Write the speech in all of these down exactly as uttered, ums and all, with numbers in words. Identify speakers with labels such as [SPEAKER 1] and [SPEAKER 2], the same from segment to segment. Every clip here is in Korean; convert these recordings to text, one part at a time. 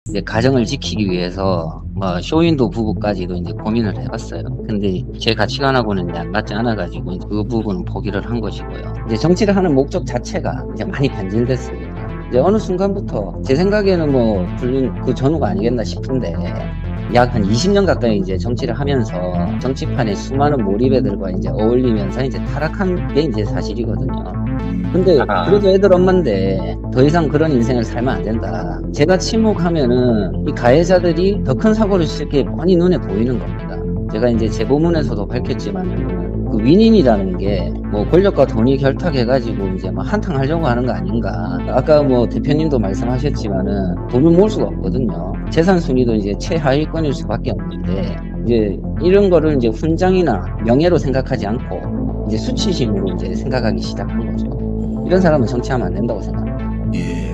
[SPEAKER 1] 이제 가정을 지키기 위해서 뭐 쇼윈도 부부까지도 이제 고민을 해봤어요. 근데 제 가치관하고는 이제 안 맞지 않아가지고 이제 그 부분은 포기를 한 것이고요. 이제 정치를 하는 목적 자체가 이제 많이 변질됐습니다. 이제 어느 순간부터 제 생각에는 뭐 불륜 그 전후가 아니겠나 싶은데 약 한 이십 년 가까이 이제 정치를 하면서 정치판에 수많은 몰입애들과 이제 어울리면서 이제 타락한 게 이제 사실이거든요. 근데
[SPEAKER 2] 아,
[SPEAKER 1] 그래도 애들 엄마인데 더 이상 그런 인생을 살면 안 된다. 제가 침묵하면은 이 가해자들이 더 큰 사고를 칠 게 뻔히 눈에 보이는 겁니다. 제가 이제 제보문에서도 밝혔지만은 그 윈윈이라는 게 뭐 권력과 돈이 결탁해가지고 이제 뭐 한탕 하려고 하는 거 아닌가. 아까 뭐 대표님도 말씀하셨지만은 돈을 모을 수가 없거든요. 재산 순위도 이제 최하위권일 수밖에 없는데 이제 이런 거를 이제 훈장이나 명예로 생각하지 않고 이제 수치심으로 이제 생각하기 시작한 거죠. 이런 사람은 정치하면 안 된다고 생각합니다.
[SPEAKER 2] 예.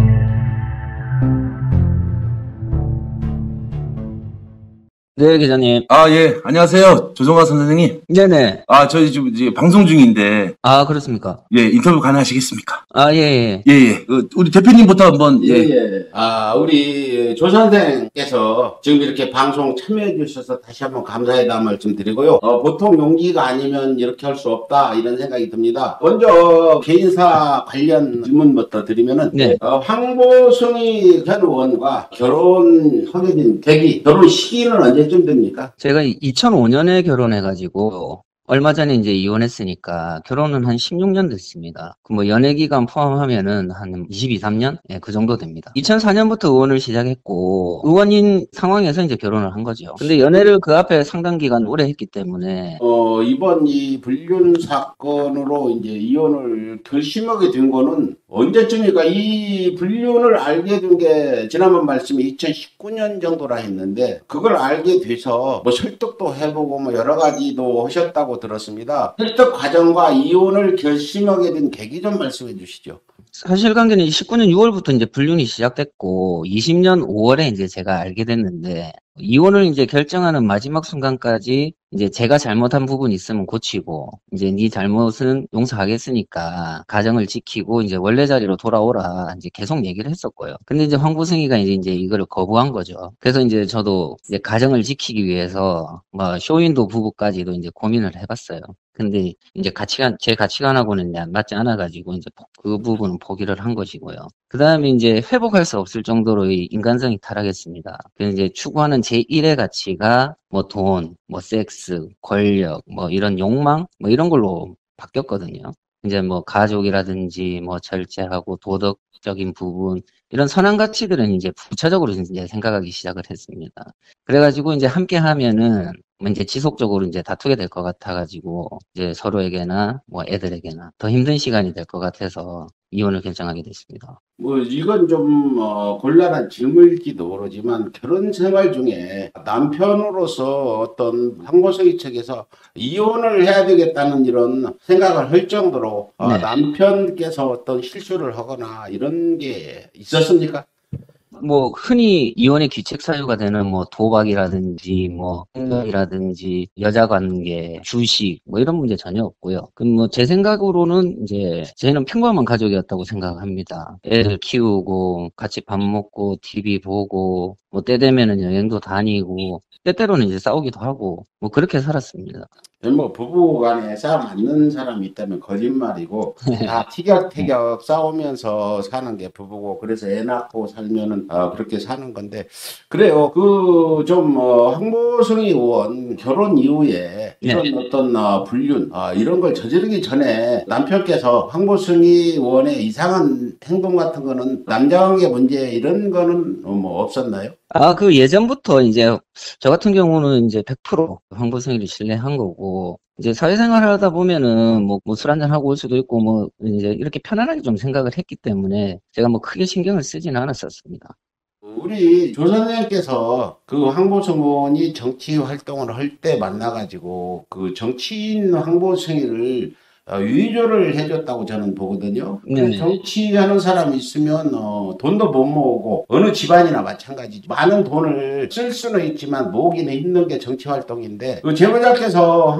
[SPEAKER 1] 네, 기자님.
[SPEAKER 2] 아, 예. 안녕하세요. 조성화 선생님.
[SPEAKER 1] 네네.
[SPEAKER 2] 아, 저희 지금 이제 방송 중인데,
[SPEAKER 1] 아, 그렇습니까?
[SPEAKER 2] 예, 인터뷰 가능하시겠습니까?
[SPEAKER 1] 아, 예, 예.
[SPEAKER 2] 예, 예. 그, 우리 대표님부터 한번,
[SPEAKER 3] 예,
[SPEAKER 2] 예.
[SPEAKER 3] 예. 아, 우리 조 선생께서 지금 이렇게 방송 참여해 주셔서 다시 한번 감사의 말씀 드리고요. 어, 보통 용기가 아니면 이렇게 할 수 없다 이런 생각이 듭니다. 먼저 개인사 관련 질문부터 드리면은
[SPEAKER 1] 네.
[SPEAKER 3] 어, 황보승희 전 의원과 결혼하게 된 계기, 결혼 시기는 언제쯤 됩니까?
[SPEAKER 1] 제가 이천오 년에 결혼해가지고, 얼마 전에 이제 이혼했으니까, 결혼은 한 십육 년 됐습니다. 그 뭐 연애 기간 포함하면은 한 이십이, 삼 년? 예, 그 정도 됩니다. 이천사 년부터 의원을 시작했고, 의원인 상황에서 이제 결혼을 한 거죠. 근데 연애를 그 앞에 상당 기간 오래 했기 때문에,
[SPEAKER 3] 어, 이번 이 불륜 사건으로 이제 이혼을 결심하게 된 거는 언제쯤일까? 이 불륜을 알게 된 게 지난번 말씀이 이천십구 년 정도라 했는데 그걸 알게 돼서 뭐 설득도 해보고 뭐 여러 가지도 하셨다고 들었습니다. 설득 과정과 이혼을 결심하게 된 계기 좀 말씀해 주시죠.
[SPEAKER 1] 사실관계는 십구 년 유월부터 이제 불륜이 시작됐고, 이십 년 오월에 이제 제가 알게 됐는데, 이혼을 이제 결정하는 마지막 순간까지 이제 제가 잘못한 부분이 있으면 고치고, 이제 네 잘못은 용서하겠으니까 가정을 지키고 이제 원래 자리로 돌아오라 이제 계속 얘기를 했었고요. 근데 이제 황보승이가 이제 이제 이거를 거부한 거죠. 그래서 이제 저도 이제 가정을 지키기 위해서 뭐 쇼윈도 부부까지도 이제 고민을 해봤어요. 근데 이제 가치관, 제 가치관하고는 이제 안 맞지 않아가지고 이제 그 부분은 포기를 한 것이고요. 그 다음에 이제 회복할 수 없을 정도로의 인간성이 타락했습니다. 그래서 이제 추구하는 제일의 가치가 뭐 돈, 뭐 섹스, 권력, 뭐 이런 욕망, 뭐 이런 걸로 바뀌었거든요. 이제 뭐 가족이라든지 뭐 절제하고 도덕적인 부분, 이런 선한 가치들은 이제 부차적으로 이제 생각하기 시작을 했습니다. 그래가지고 이제 함께 하면은 뭐 이제 지속적으로 이제 다투게 될 것 같아가지고 이제 서로에게나 뭐 애들에게나 더 힘든 시간이 될 것 같아서 이혼을 결정하게 됐습니다.
[SPEAKER 3] 뭐 이건 좀 어, 곤란한 질문일지도 모르지만 결혼 생활 중에 남편으로서 어떤 황보석이 측에서 이혼을 해야 되겠다는 이런 생각을 할 정도로 어,
[SPEAKER 1] 네.
[SPEAKER 3] 남편께서 어떤 실수를 하거나 이런 게 있었습니까?
[SPEAKER 1] 뭐 흔히 이혼의 귀책 사유가 되는 뭐 도박이라든지 뭐 폭력이라든지 여자 관계, 주식 뭐 이런 문제 전혀 없고요. 그럼 뭐 제 생각으로는 이제 저희는 평범한 가족이었다고 생각합니다. 애들 키우고 같이 밥 먹고 티비 보고 뭐 때 되면은 여행도 다니고 때때로는 이제 싸우기도 하고 뭐 그렇게 살았습니다.
[SPEAKER 3] 뭐 부부간에 싸움 안 는 사람이 있다면 거짓말이고 다 티격태격 싸우면서 사는 게 부부고 그래서 애 낳고 살면은 어, 그렇게 사는 건데 그래요. 그 좀 어, 황보승희 의원 결혼 이후에 이런
[SPEAKER 1] 네.
[SPEAKER 3] 어떤 어, 불륜 어, 이런 걸 저지르기 전에 남편께서 황보승희 의원의 이상한 행동 같은 거는 남자관계 문제 이런 거는 어, 뭐 없었나요?
[SPEAKER 1] 아, 그 예전부터 이제 저 같은 경우는 이제 백 퍼센트 황보승이를 신뢰한 거고 이제 사회생활 하다 보면은 뭐, 뭐 술 한잔 하고 올 수도 있고 뭐 이제 이렇게 편안하게 좀 생각을 했기 때문에 제가 뭐 크게 신경을 쓰지는 않았었습니다.
[SPEAKER 3] 우리 조 선생님께서 그 황보승 의원이 정치 활동을 할 때 만나가지고 그 정치인 황보승이를 어, 위조를 해줬다고 저는 보거든요.
[SPEAKER 1] 네.
[SPEAKER 3] 정치하는 사람이 있으면 어, 돈도 못 모으고 어느 집안이나 마찬가지죠. 많은 돈을 쓸 수는 있지만 모으기는 힘든 게 정치 활동인데 그 제보자께서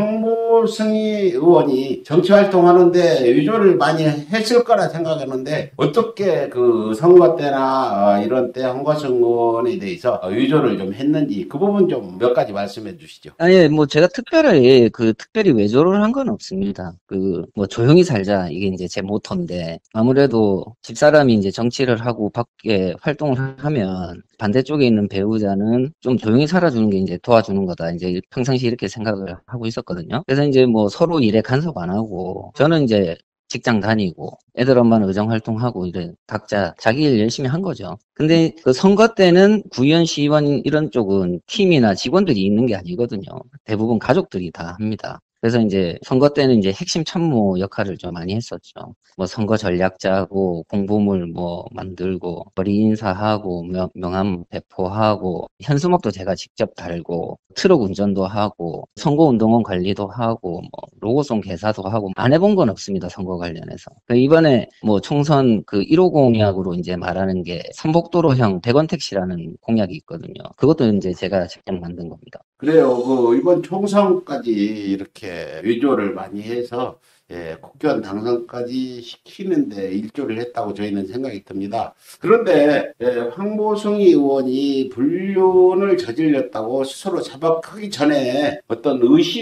[SPEAKER 3] 황보승희 의원이 정치 활동하는데 위조를 많이 했을 거라 생각하는데 어떻게 그 선거 때나 어, 이런 때 황보승 의원에 대해서 어, 위조를 좀 했는지 그 부분 좀 몇 가지 말씀해 주시죠.
[SPEAKER 1] 아니, 뭐, 제가 특별히, 그, 특별히 외조를 한 건 없습니다. 그, 뭐, 조용히 살자. 이게 이제 제 모토인데, 아무래도 집사람이 이제 정치를 하고 밖에 활동을 하면, 반대쪽에 있는 배우자는 좀 조용히 살아주는 게 이제 도와주는 거다. 이제 평상시 이렇게 생각을 하고 있었거든요. 그래서 이제 뭐, 서로 일에 간섭 안 하고, 저는 이제, 직장 다니고 애들 엄마는 의정 활동하고 이래 각자 자기 일 열심히 한 거죠. 근데 그 선거 때는 구의원, 시의원 이런 쪽은 팀이나 직원들이 있는 게 아니거든요. 대부분 가족들이 다 합니다. 그래서 이제 선거 때는 이제 핵심 참모 역할을 좀 많이 했었죠. 뭐 선거 전략 짜고 공보물 뭐 만들고 거리 인사하고 명, 명함 배포하고 현수막도 제가 직접 달고 트럭 운전도 하고 선거운동원 관리도 하고 뭐 로고송 개사도 하고 안 해본 건 없습니다. 선거 관련해서. 이번에 뭐 총선 그 일 호 공약으로 이제 말하는 게 삼복도로형 백 원 택시라는 공약이 있거든요. 그것도 이제 제가 직접 만든 겁니다.
[SPEAKER 3] 그래요. 그 이번 총선까지 이렇게 위조를 많이 해서 예, 국회의원 당선까지 시키는데 일조를 했다고 저희는 생각이 듭니다. 그런데 예, 황보승희 의원이 불륜을 저질렀다고 스스로 자박하기 전에 어떤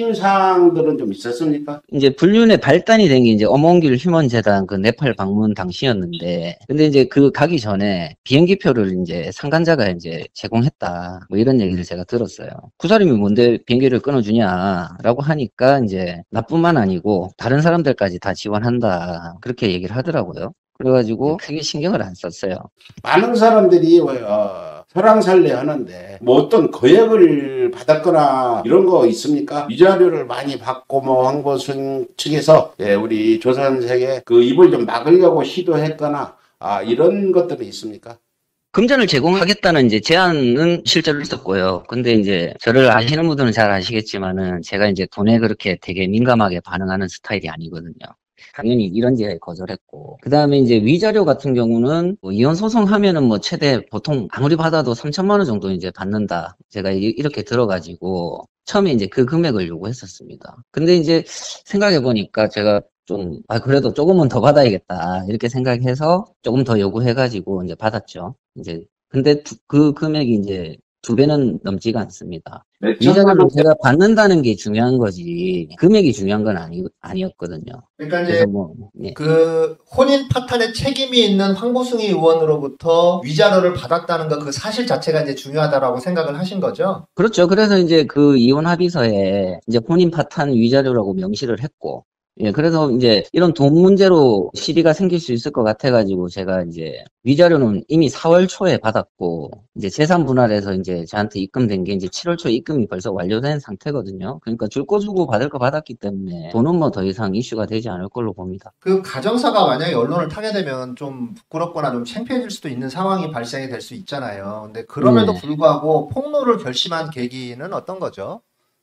[SPEAKER 3] 의심사항들은 좀 있었습니까?
[SPEAKER 1] 이제 불륜의 발단이 된 게 이제 엄원길 휴먼재단 그 네팔 방문 당시였는데, 근데 이제 그 가기 전에 비행기표를 이제 상간자가 이제 제공했다. 뭐 이런 얘기를 제가 들었어요. 그 사람이 뭔데 비행기를 끊어주냐라고 하니까 이제 나뿐만 아니고 다른 사람들까지 다 지원한다. 그렇게 얘기를 하더라고요. 그래가지고 크게 신경을 안 썼어요.
[SPEAKER 3] 많은 사람들이 어, 설왕설래 하는데 뭐 어떤 거액을 받았거나 이런 거 있습니까? 위자료를 많이 받고 뭐 황보승 측에서 예, 우리 조선색에 그 입을 좀 막으려고 시도했거나 아, 이런 것들이 있습니까?
[SPEAKER 1] 금전을 제공하겠다는 이제 제안은 실제로 있었고요. 근데 이제 저를 아시는 분들은 잘 아시겠지만은 제가 이제 돈에 그렇게 되게 민감하게 반응하는 스타일이 아니거든요. 당연히 이런 제에 거절했고. 그 다음에 이제 위자료 같은 경우는 뭐 이혼 소송하면은 뭐 최대 보통 아무리 받아도 삼천만 원 정도 이제 받는다. 제가 이- 이렇게 들어가지고 처음에 이제 그 금액을 요구했었습니다. 근데 이제 생각해 보니까 제가 좀, 아, 그래도 조금은 더 받아야겠다. 이렇게 생각해서 조금 더 요구해가지고 이제 받았죠. 이제, 근데 두- 그 금액이 이제 두 배는 넘지가 않습니다. 위자료를 제가 받는다는 게 중요한 거지, 금액이 중요한 건 아니, 아니었거든요.
[SPEAKER 4] 그러니까 이제
[SPEAKER 1] 그래서 뭐, 예.
[SPEAKER 4] 그 혼인 파탄에 책임이 있는 황보승희 의원으로부터 위자료를 받았다는 거 그 사실 자체가 이제 중요하다라고 생각을 하신 거죠?
[SPEAKER 1] 그렇죠. 그래서 이제 그 이혼 합의서에 이제 혼인 파탄 위자료라고 명시를 했고, 예, 그래서 이제 이런 돈 문제로 시비가 생길 수 있을 것 같아가지고 제가 이제 위자료는 이미 사월 초에 받았고, 이제 재산 분할해서 이제 저한테 입금된 게 이제 칠월 초에 입금이 벌써 완료된 상태거든요. 그러니까 줄 거 주고 받을 거 받았기 때문에 돈은 뭐 더 이상 이슈가 되지 않을 걸로 봅니다.
[SPEAKER 4] 그 가정사가 만약에 언론을 타게 되면 좀 부끄럽거나 좀 창피해질 수도 있는 상황이 발생이 될 수 있잖아요. 근데 그럼에도
[SPEAKER 1] 네.
[SPEAKER 4] 불구하고 폭로를 결심한 계기는 어떤 거죠?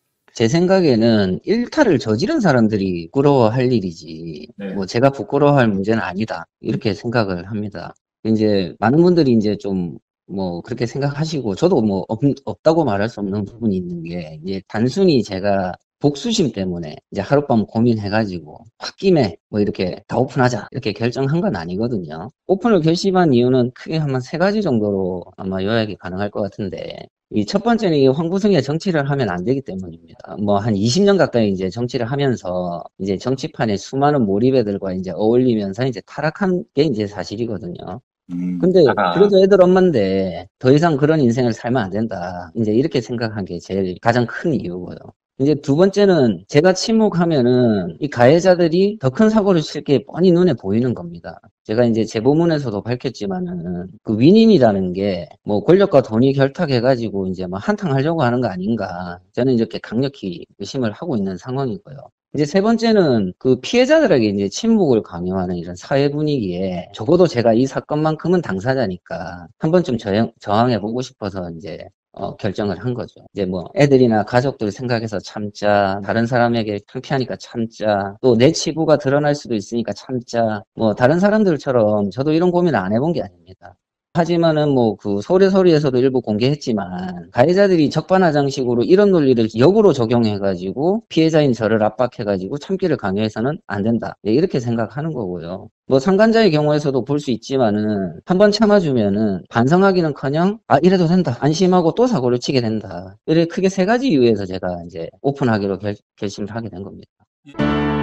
[SPEAKER 1] 제 생각에는 일탈을 저지른 사람들이 부끄러워할 일이지,
[SPEAKER 4] 네.
[SPEAKER 1] 뭐 제가 부끄러워할 문제는 아니다. 이렇게 생각을 합니다. 이제 많은 분들이 이제 좀 뭐 그렇게 생각하시고, 저도 뭐 없, 없다고 말할 수 없는 부분이 있는 게, 이제 단순히 제가 복수심 때문에 이제 하룻밤 고민해가지고 홧김에 뭐 이렇게 다 오픈하자 이렇게 결정한 건 아니거든요. 오픈을 결심한 이유는 크게 한 세 가지 정도로 아마 요약이 가능할 것 같은데, 이 첫 번째는 이 황보승이가 정치를 하면 안 되기 때문입니다. 뭐 한 이십 년 가까이 이제 정치를 하면서 이제 정치판에 수많은 몰입애들과 이제 어울리면서 이제 타락한 게 이제 사실이거든요.
[SPEAKER 2] 음,
[SPEAKER 1] 근데
[SPEAKER 2] 아,
[SPEAKER 1] 그래도 애들 엄마인데 더 이상 그런 인생을 살면 안 된다. 이제 이렇게 생각한 게 제일 가장 큰 이유고요. 이제 두 번째는 제가 침묵하면은 이 가해자들이 더 큰 사고를 칠 게 뻔히 눈에 보이는 겁니다. 제가 이제 제보문에서도 밝혔지만은 그 위임이라는 게 뭐 권력과 돈이 결탁해가지고 이제 뭐 한탕하려고 하는 거 아닌가. 저는 이렇게 강력히 의심을 하고 있는 상황이고요. 이제 세 번째는 그 피해자들에게 이제 침묵을 강요하는 이런 사회 분위기에 적어도 제가 이 사건만큼은 당사자니까 한 번쯤 저항, 저항해보고 싶어서 이제 어, 결정을 한 거죠. 이제 뭐 애들이나 가족들 생각해서 참자, 다른 사람에게 창피하니까 참자, 또 내 치부가 드러날 수도 있으니까 참자. 뭐 다른 사람들처럼 저도 이런 고민을 안 해본 게 아닙니다. 하지만은 뭐 그 서울의 소리에서도 일부 공개했지만 가해자들이 적반하장식으로 이런 논리를 역으로 적용해가지고 피해자인 저를 압박해가지고 참기를 강요해서는 안 된다. 네, 이렇게 생각하는 거고요. 뭐 상간자의 경우에서도 볼 수 있지만은 한번 참아주면은 반성하기는커녕 아 이래도 된다 안심하고 또 사고를 치게 된다. 이렇게 크게 세 가지 이유에서 제가 이제 오픈하기로 결, 결심을 하게 된 겁니다.